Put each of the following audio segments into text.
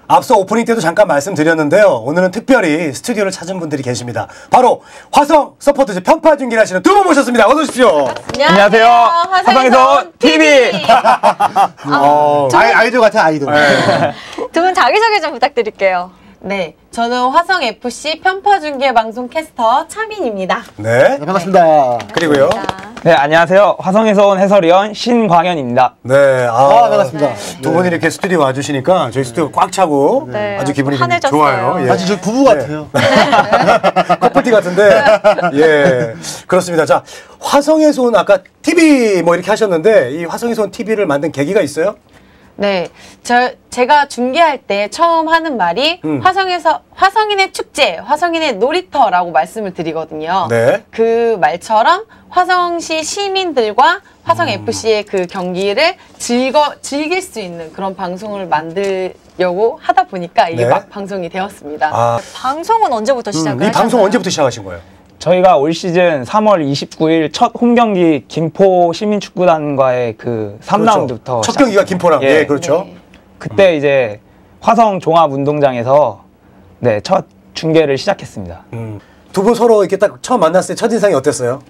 앞서 오프닝 때도 잠깐 말씀드렸는데요. 오늘은 특별히 스튜디오를 찾은 분들이 계십니다. 바로 화성 서포터즈 편파 중계를 하시는 두 분 모셨습니다. 어서 오십시오. 안녕하세요. 화성에서 온 TV. 아이돌 같은 아이돌. 두 분 자기소개 좀 부탁드릴게요. 네, 저는 화성FC 편파중계 방송 캐스터 차민입니다. 네. 반갑습니다. 그리고요. 네, 안녕하세요. 화성에서 온 해설위원 신광현입니다. 네. 반갑습니다. 두 분이 이렇게 스튜디오 와주시니까 저희 스튜디오 꽉 차고 아주 기분이 환해졌어요. 좋아요. 예. 아주 저 부부 같아요. 커플티 같은데. 예. 그렇습니다. 자, 화성에서 온 아까 TV 뭐 이렇게 하셨는데 이 화성에서 온 TV를 만든 계기가 있어요? 네, 제가 중계할 때 처음 하는 말이 화성인의 축제, 화성인의 놀이터라고 말씀을 드리거든요. 네. 그 말처럼 화성시 시민들과 화성FC의 그 경기를 즐길 수 있는 그런 방송을 만들려고 하다 보니까 이게 네. 막 방송이 되었습니다. 아, 방송은 언제부터 시작을 이 하셨나요? 방송 언제부터 시작하신 거예요? 저희가 올 시즌 3월 29일 첫 홈경기 김포 시민축구단과의 그 3라운드부터 첫 경기가 김포랑. 예, 그렇죠. 네. 그때 이제 화성 종합운동장에서 네, 첫 중계를 시작했습니다. 두 분 서로 이렇게 딱 처음 만났을 때 첫인상이 어땠어요?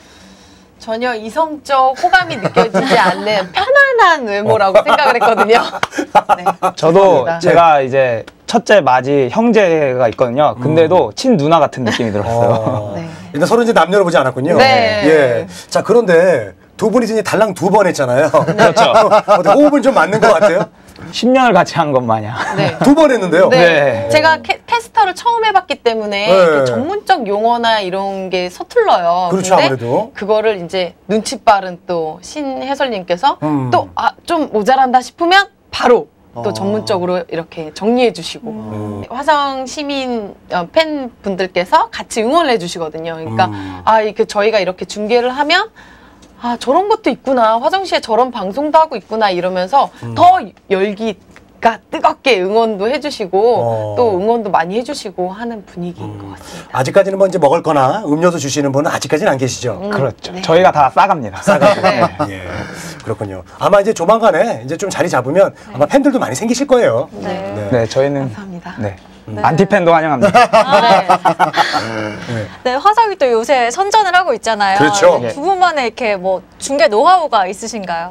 전혀 이성적 호감이 느껴지지 않는 편안한 외모라고 생각을 했거든요. 네, 저도 감사합니다. 제가 이제 첫째 맞이 형제가 있거든요. 근데도 친누나 같은 느낌이 들었어요. 네. 일단 서로 이제 남녀를 보지 않았군요. 네. 예. 자, 그런데 두 분이 이제 달랑 두 번 했잖아요. 그렇죠. 어때, 호흡은 좀 맞는 것 같아요? 10년을 같이 한 것 마냥. 네. 두 번 했는데요. 네. 네. 제가 캐스터를 처음 해봤기 때문에 네. 그 전문적 용어나 이런 게 서툴러요. 그렇죠, 근데 아무래도. 그거를 이제 눈치 빠른 또 신 해설님께서 또, 좀 모자란다 싶으면 바로 또 전문적으로 이렇게 정리해 주시고 화성 시민 팬분들께서 같이 응원을 해 주시거든요. 그러니까 이렇게 저희가 이렇게 중계를 하면 저런 것도 있구나. 화성시에 저런 방송도 하고 있구나 이러면서 더 열기가 뜨겁게 응원도 해주시고 또 응원도 많이 해주시고 하는 분위기인 것 같습니다. 아직까지는 뭐 이제 먹을 거나 음료수 주시는 분은 아직까지는 안 계시죠? 그렇죠. 네. 저희가 다 싸갑니다. 예. 그렇군요. 아마 이제 조만간에 이제 좀 자리 잡으면 아마 팬들도 많이 생기실 거예요. 네. 네, 저희는 감사합니다. 네. 안티팬도 환영합니다. 네, 화성이 또 요새 선전을 하고 있잖아요. 그렇죠. 두 분만의 이렇게 뭐 중계 노하우가 있으신가요?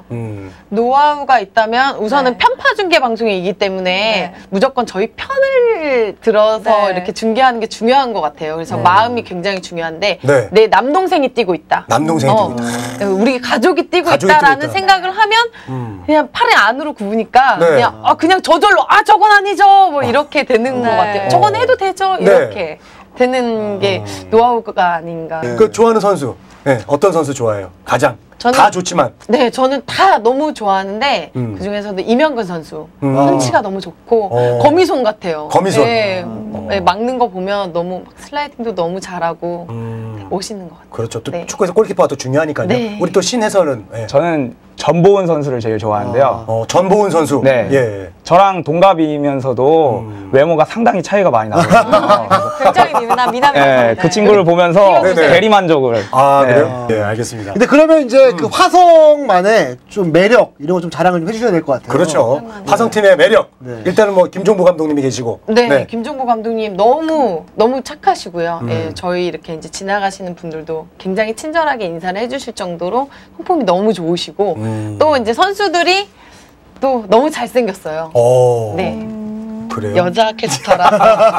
노하우가 있다면 우선은 네. 편파 중계 방송이기 때문에 네. 무조건 저희 편을 들어서 네. 이렇게 중계하는 게 중요한 것 같아요. 그래서 마음이 굉장히 중요한데 네. 내 남동생이 뛰고 있다. 남동생이 뛰고 있다. 우리 가족이 뛰고 가족이 있다라는 뛰고 있다. 생각을 하면 그냥 팔의 안으로 굽으니까 네. 그냥 저절로 저건 아니죠 뭐 이렇게 되는 것 같아요. 저건 해도 되죠 이렇게 되는 게 노하우가 아닌가. 그 좋아하는 선수. 네, 어떤 선수 좋아해요? 가장. 저는- 다 좋지만. 네, 저는 다 너무 좋아하는데 그 중에서도 이명근 선수 펀치가 너무 좋고 거미손 같아요. 거미손. 네, 네, 막는 거 보면 너무 슬라이딩도 너무 잘하고 멋있는 것 같아요. 그렇죠. 또 네. 축구에서 골키퍼가 또 중요하니까요. 네. 우리 또 신해설은 저는 전보은 선수를 제일 좋아하는데요. 전보은 선수. 네. 예. 저랑 동갑이면서도 외모가 상당히 차이가 많이 나거든요. 굉장히 미남이. 네, 그 친구를 보면서 네네. 대리만족을. 아, 네. 그래요? 예, 알겠습니다. 근데 그러면 이제 그 화성만의 좀 매력 이런 거 좀 자랑을 좀 해주셔야 될 것 같아요. 그렇죠. 화성팀의 매력. 네. 일단은 뭐 김종부 감독님이 계시고. 네, 김종국 감독님 너무 착하시고요. 예, 저희 이렇게 이제 지나가시는 분들도 굉장히 친절하게 인사를 해주실 정도로 성품이 너무 좋으시고 또 이제 선수들이 또 너무 잘생겼어요. 네. 그래요? 여자 캐스터라서.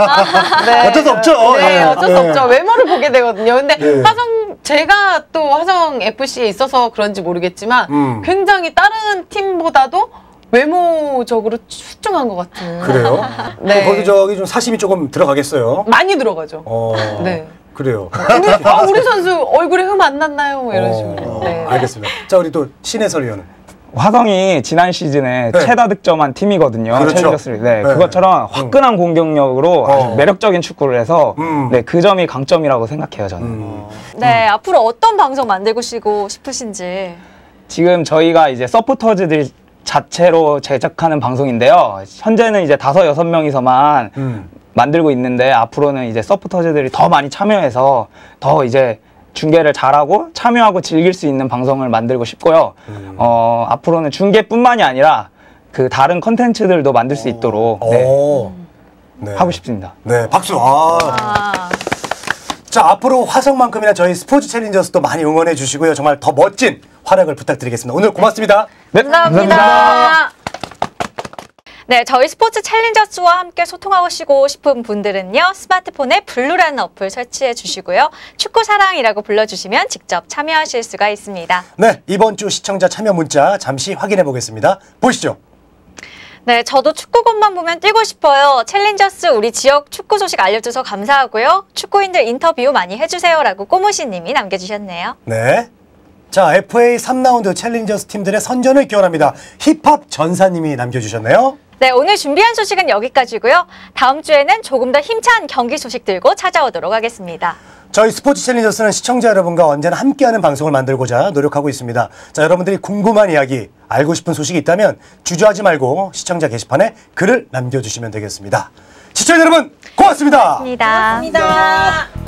네. 어쩔 수 없죠. 네, 예. 어쩔 수 예. 없죠. 외모를 보게 되거든요. 근데 예. 제가 또 화성 FC에 있어서 그런지 모르겠지만 굉장히 다른 팀보다도 외모적으로 출중한 것 같은. 그래요? 네. 거기 저기 좀 사심이 조금 들어가겠어요. 많이 들어가죠. 네. 그래요. 우리 선수 얼굴에 흠 안 났나요? 뭐 이런 식으로. 네. 알겠습니다. 자, 우리 또 신해설위원은. 화성이 지난 시즌에 네. 최다 득점한 팀이거든요. 그렇죠. 챌린저스리그. 네, 네. 그것처럼 화끈한 공격력으로 아주 매력적인 축구를 해서 네, 그 점이 강점이라고 생각해요, 저는. 네, 앞으로 어떤 방송 만들고 싶으신지. 지금 저희가 이제 서포터즈들 자체로 제작하는 방송인데요. 현재는 이제 5-6명이서만 만들고 있는데 앞으로는 이제 서포터즈들이 더 많이 참여해서 더 이제 중계를 잘하고 참여하고 즐길 수 있는 방송을 만들고 싶고요. 앞으로는 중계뿐만이 아니라 그 다른 컨텐츠들도 만들 수 있도록 네. 하고 싶습니다. 네, 박수. 자, 앞으로 화성만큼이나 저희 스포츠 챌린저스도 많이 응원해 주시고요. 정말 더 멋진 활약을 부탁드리겠습니다. 오늘 고맙습니다. 네, 감사합니다. 네, 저희 스포츠 챌린저스와 함께 소통하시고 싶은 분들은요, 스마트폰에 블루라는 어플 설치해 주시고요. 축구 사랑이라고 불러주시면 직접 참여하실 수가 있습니다. 네, 이번 주 시청자 참여 문자 잠시 확인해 보겠습니다. 보시죠. 네, 저도 축구공만 보면 뛰고 싶어요. 챌린저스 우리 지역 축구 소식 알려줘서 감사하고요. 축구인들 인터뷰 많이 해주세요라고 꼬무시 님이 남겨주셨네요. 네. 자, FA 3라운드 챌린저스 팀들의 선전을 기원합니다. 힙합 전사님이 남겨주셨네요. 네, 오늘 준비한 소식은 여기까지고요. 다음 주에는 조금 더 힘찬 경기 소식 들고 찾아오도록 하겠습니다. 저희 스포츠 챌린저스는 시청자 여러분과 언제나 함께하는 방송을 만들고자 노력하고 있습니다. 자, 여러분들이 궁금한 이야기, 알고 싶은 소식이 있다면 주저하지 말고 시청자 게시판에 글을 남겨주시면 되겠습니다. 시청자 여러분, 고맙습니다. 고맙습니다. 고맙습니다.